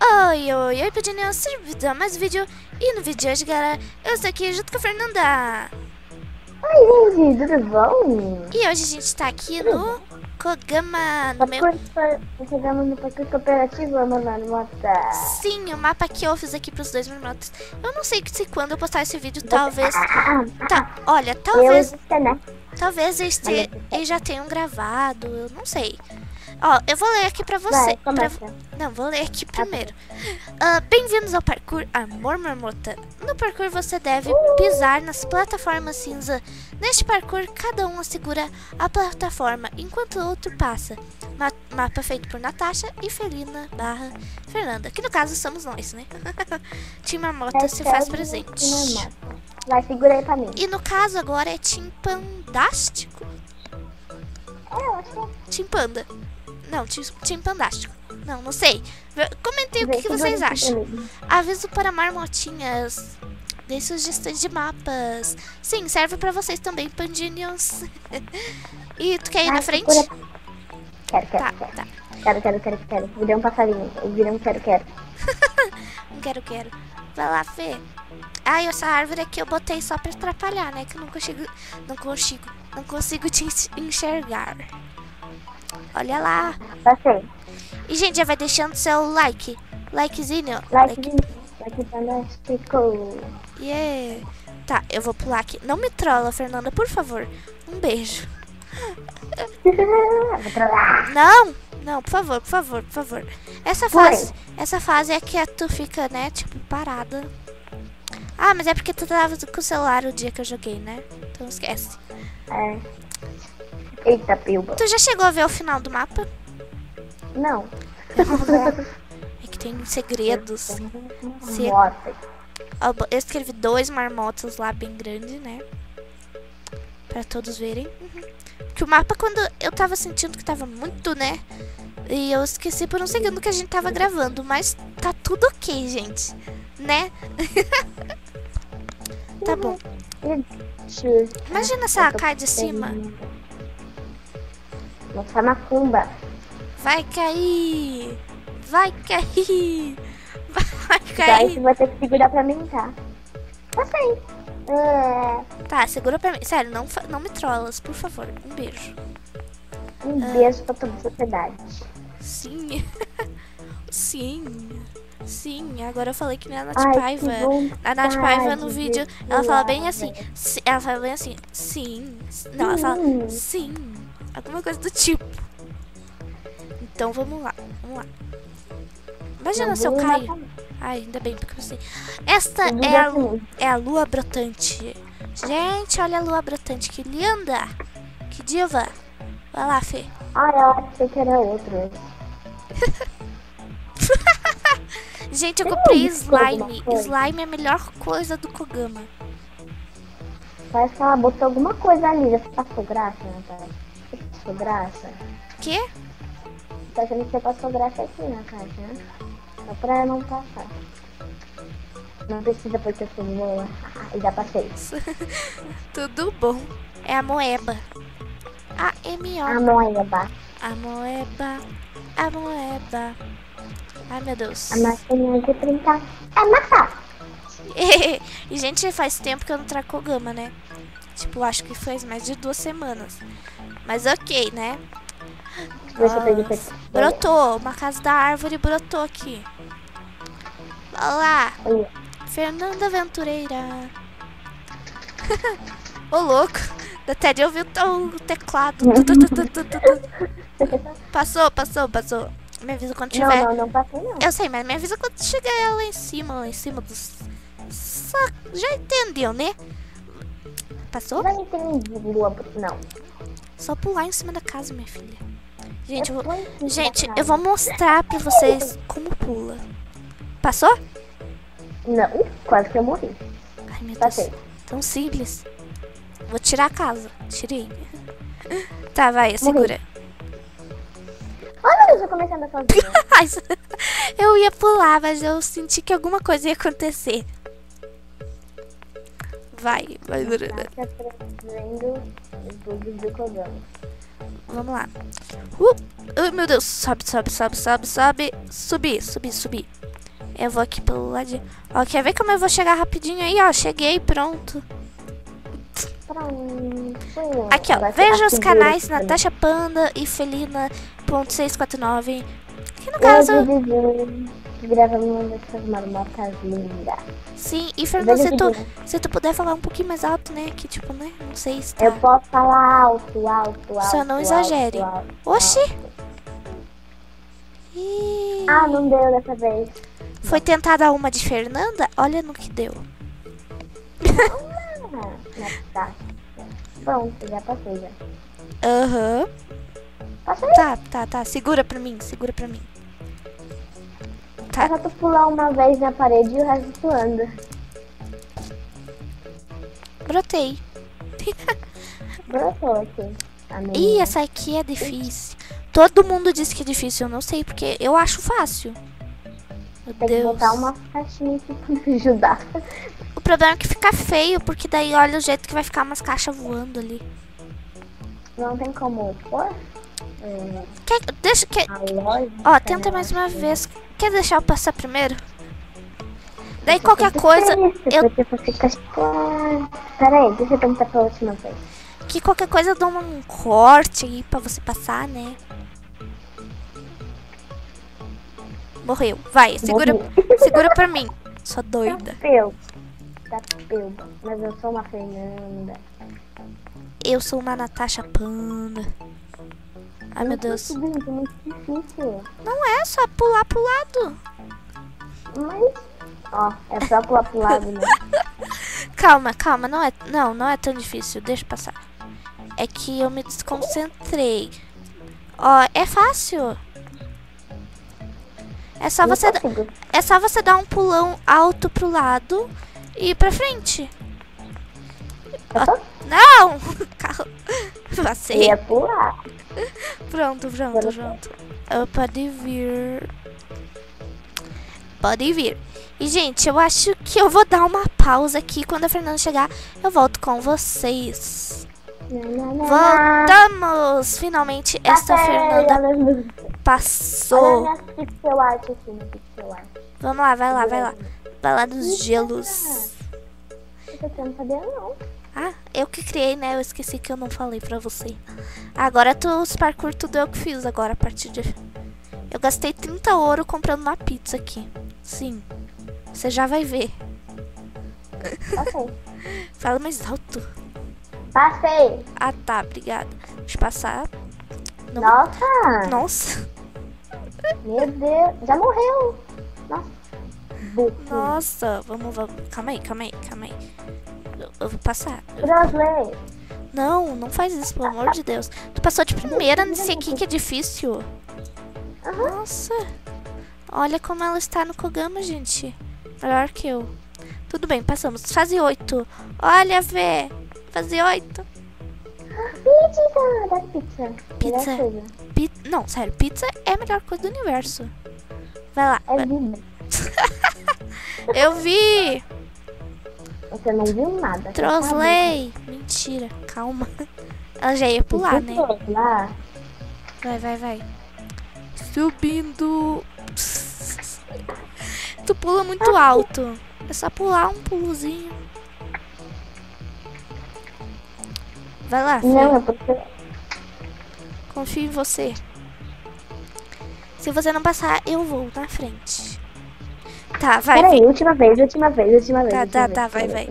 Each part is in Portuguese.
Oi, Pedinho, servidor, mais vídeo. E no vídeo de hoje, galera, eu estou aqui junto com a Fernanda. Oi, gente, tudo bom? E hoje a gente tá aqui no Kogama, no meu... Chegamos no parkour cooperativo, mano, mata. Sim, o mapa que eu fiz aqui pros dois marmotas. Eu não sei se quando eu postar esse vídeo, talvez... Olha, talvez... Talvez eles já tenham gravado, eu não sei. Ó, eu vou ler aqui pra você. Não, vou ler aqui primeiro. Bem-vindos ao parkour Amor Marmota. No parkour você deve pisar nas plataformas cinza. Neste parkour, cada um segura a plataforma enquanto o outro passa. Mapa feito por Natasha e Felina / Fernanda, que no caso somos nós, né? Team Marmota se faz presente. Vai, segura aí pra mim. E no caso agora é Team Pandástico. Eu achei. Team Panda. Não, Team Pandástico. Não sei. Comentem o que vocês acham. Aviso para marmotinhas. Dê sugestões de mapas. Sim, serve pra vocês também, pandinhos. E tu quer ir na frente? Quero. Tá. Quero. Virei um passarinho. Eu virei um quero. Quero. Vai lá, Fê. Ai, essa árvore aqui eu botei só pra atrapalhar, né? Que eu não consigo te enxergar. Olha lá. Passei. E, gente, já vai deixando seu like. Likezinho. Like fantástico. Yeah. Tá, eu vou pular aqui. Não me trola, Fernanda, por favor. Um beijo. Vou trollar. Não, por favor. Essa fase é que tu fica, né, tipo, parada. Ah, mas é porque tu tava com o celular o dia que eu joguei, né? Então esquece. É. Eita, pilba. Tu já chegou a ver o final do mapa? Não. É que tem segredos. Nossa. Eu escrevi 2 marmotas lá bem grande, né? Pra todos verem. Porque o mapa, quando eu tava sentindo que tava muito, né? E eu esqueci por um segundo que a gente tava gravando. Mas tá tudo ok, gente. Né? Tá bom. Imagina se ela cai de cima. Nossa, macumba. Vai cair. Daí você vai ter que segurar pra mim, tá? Passei. Tá, segura pra mim. Sério, não me trollas, por favor. Um beijo. Um beijo pra toda a sociedade. Sim. Sim, agora eu falei que nem a Nath Paiva. A Nath Paiva no vídeo, ela fala bem assim. Sim. Não, ela fala sim. Alguma coisa do tipo. Então vamos lá. Imagina se eu caio. Ai, ainda bem, porque eu sei. Esta é a lua brotante. Gente, olha a lua brotante, que linda. Que diva. Vai lá, Fê. Eu achei que era outro. Gente, eu comprei slime. Slime é a melhor coisa do Kogama. Parece que ela botou alguma coisa ali. Já passou graça, né, cara? Passou graça. Quê? Tá achando que você passou graça aqui na caixa, né? Só pra não passar. Não precisa porque eu sou boa. Já passei. Tudo bom. É a moeba. A-M-O. A moeba. A moeba. Ai, meu Deus. A máquina de printar. É matar. E, gente, faz tempo que eu não trago Kogama, né? Tipo, acho que faz mais de 2 semanas. Mas ok, né? Brotou. Uma casa da árvore brotou aqui. Olá. Fernanda Aventureira. Ô, louco. Da Ted ouviu o teclado. Passou. Me avisa quando tiver. Não passei não. Eu sei, mas me avisa quando chegar lá em cima dos... Já entendeu, né? Passou? Não entendi, não. Só pular em cima da casa, minha filha. Gente, eu vou mostrar pra vocês como pula. Passou? Não, quase que eu morri. Ai, meu Deus. Passei. Tão simples. Vou tirar a casa. Tirei. Tá, vai, segura. Olha, eu já comecei a andar sozinha. Eu ia pular, mas eu senti que alguma coisa ia acontecer. Vai. Tá trazendo os bugs do Kogama. Vamos lá. Ai, meu Deus. Sobe. Subir. Eu vou aqui pelo ladinho. Ó, quer ver como eu vou chegar rapidinho aí? Ó, cheguei, pronto. Aqui, ó. Veja os canais Natasha Panda e Felina.649. Que no caso... Gravamos essas marmotas lindas. Sim, e Fernando, se tu puder falar um pouquinho mais alto, né? Que tipo, né? Não sei se tá... Eu posso falar alto. Só não exagere. Oxi! Ah, não deu dessa vez. Foi tentar dar uma de Fernanda? Olha no que deu. Pronto, já passei já. Aham. Passei? Tá. Segura pra mim. Tá. Eu só tô pular uma vez na parede e o resto tu anda. Brotei. Brotou aqui. Ih, essa aqui é difícil. Todo mundo diz que é difícil, eu não sei, porque eu acho fácil. Meu Tem Deus. que botar uma caixinha aqui pra me ajudar. O problema é que fica feio, porque daí olha o jeito que vai ficar umas caixas voando ali. Não tem como pôr? Ó, tenta mais uma vez. Quer deixar eu passar primeiro? Daí qualquer coisa... Peraí, deixa eu tentar pela última vez. Que qualquer coisa eu dou um corte aí pra você passar, né? Morreu. Vai, segura pra mim. Sou doida. Tá pelba. Mas eu sou uma Fernanda. Eu sou uma Natasha Panda. Ai, meu Deus. Muito difícil. Não é só pular pro lado. Mas... Ó, é só pular pro lado, né? Calma. Não é tão difícil. Deixa eu passar. É que eu me desconcentrei. Ó, é fácil. É só você dar um pulão alto pro lado e ir pra frente. Ó, não! Passei. Ia pular. Pronto. Pode vir. E, gente, eu acho que eu vou dar uma pausa aqui. Quando a Fernanda chegar, eu volto com vocês. Voltamos! Finalmente, esta Fernanda passou. Vamos lá, vai lá. Vai lá dos gelos. Eu não sabia, não. Ah, eu que criei, né? Eu esqueci que eu não falei pra você. Agora os parkour tudo eu que fiz agora a partir de... Eu gastei 30 ouro comprando uma pizza aqui. Sim. Você já vai ver. Passei. Fala mais alto. Passei. Ah, tá. Obrigada. Deixa eu passar. Não... Nossa. Meu Deus. Já morreu. Nossa. Vamos. Calma aí. Eu vou passar. Rosley. Não faz isso, pelo amor de Deus. Tu passou de primeira nesse aqui que é difícil. Nossa. Olha como ela está no Kogama, gente. Melhor que eu. Tudo bem, passamos. Fase 8. Olha, Vê. Fase 8. Pizza. Não, sério. Pizza é a melhor coisa do universo. Vai lá. Eu vi. Você não viu nada. Trosley. Mentira. Calma. Ela já ia pular, né? Vai. Subindo. Tu pula muito alto. É só pular um pulozinho. Vai lá, filho. Não, é porque... Confio em você. Se você não passar, eu vou na frente. Tá, vai. Peraí, última vez. Tá, vai.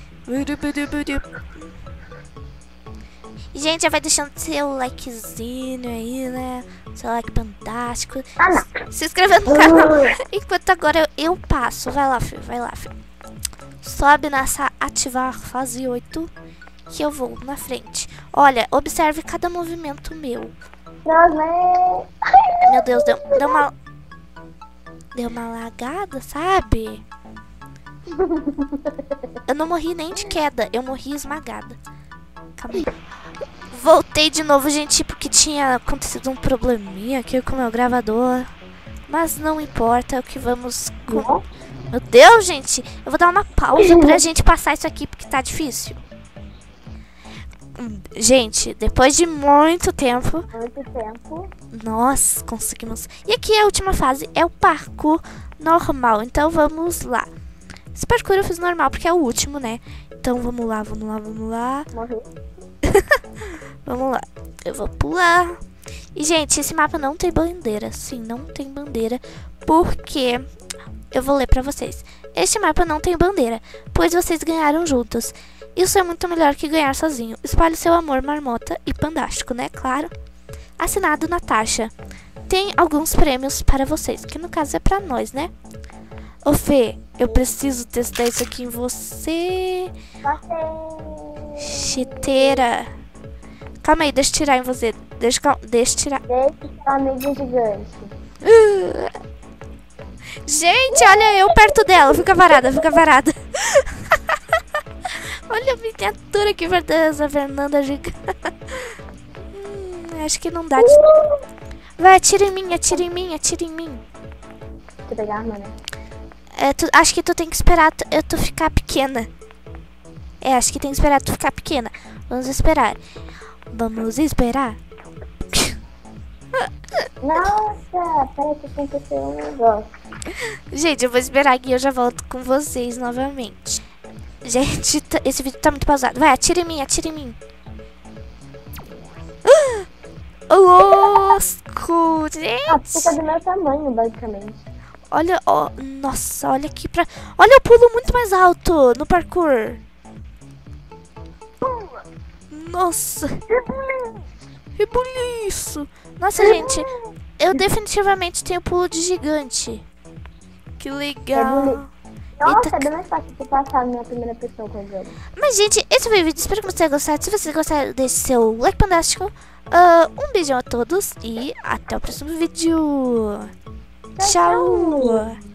E, gente, já vai deixando seu likezinho aí, né? Seu like fantástico. Não. Se inscrevendo no canal. Enquanto agora eu passo. Vai lá, filho. Sobe nessa ativar fase 8. Que eu vou na frente. Olha, observe cada movimento meu. Meu Deus, deu uma lagada, sabe? Eu não morri nem de queda, eu morri esmagada. Calma aí. Voltei de novo, gente, porque tinha acontecido um probleminha aqui com o meu gravador. Mas não importa, é o que vamos... Meu Deus, gente, eu vou dar uma pausa pra gente passar isso aqui, porque tá difícil. Gente, depois de muito tempo... Muito tempo. Nós conseguimos. E aqui a última fase é o parkour normal. Então vamos lá. Esse parkour eu fiz normal porque é o último, né? Então vamos lá, vamos lá, vamos lá. Morri. Vamos lá. Eu vou pular. E, gente, esse mapa não tem bandeira. Sim, não tem bandeira. Porque... eu vou ler pra vocês. Este mapa não tem bandeira, pois vocês ganharam juntos. Isso é muito melhor que ganhar sozinho. Espalhe seu amor, marmota e pandástico, né? Claro. Assinado Natasha. Tem alguns prêmios para vocês, que no caso é pra nós, né? Ô Fê, eu preciso testar isso aqui em você. Chiteira. Calma aí, deixa eu tirar em você. Deixa eu tirar. Deixa o amigo gigante. Gente, olha eu perto dela. Fica parada, fica parada. Olha a miniatura aqui perto dessa Fernanda gigante. Acho que não dá de... Vai, atira em mim, atira em mim, atira em mim. Deixa eu pegar a arma, né? Acho que tu tem que esperar tu ficar pequena. Acho que tem que esperar tu ficar pequena. Vamos esperar. Vamos esperar. Nossa, peraí que aconteceu um negócio. Gente, eu vou esperar aqui e eu já volto com vocês novamente. Gente, esse vídeo tá muito pausado. Vai, atira em mim, atira em mim. Louco, gente. Fica do meu tamanho, basicamente. Olha, ó, nossa, olha aqui pra... Olha, eu pulo muito mais alto no parkour. Nossa. Rebuliço. Nossa, gente, eu definitivamente tenho pulo de gigante. Que legal. Nossa, é bem mais fácil de passar a minha primeira pessoa com o jogo. Mas, gente, esse foi o vídeo. Espero que vocês tenham gostado. Se vocês gostaram, deixe seu like fantástico. Um beijão a todos e até o próximo vídeo. Tchau.